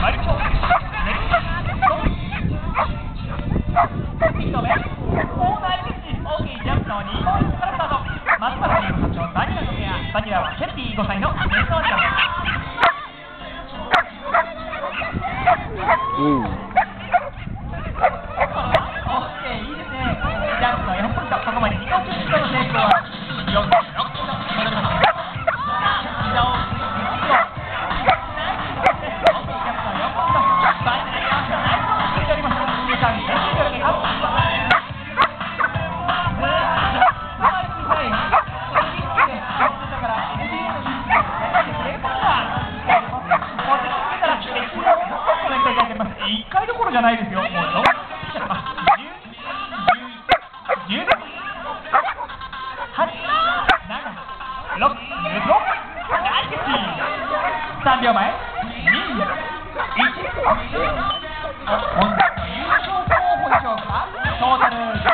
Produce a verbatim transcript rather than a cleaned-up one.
割といち投目、コーナーエルジ大きいジャンプのにポイントからスタート。松原リーグ社長バニラのペア、バニラはシェルティごさいのメスのおじさんです。 うん。オッケー、いいですね。ジャンプのよんポイント、ここまでに投中シュートの成功はよんポイント戻ります。膝をいっかいどころじゃないですよ。もうじゅう、じゅう、はち、なな、ろく、ご、ナイスキー。さんびょうまえ、に、いち、本日の優勝候補でしょうか。トータル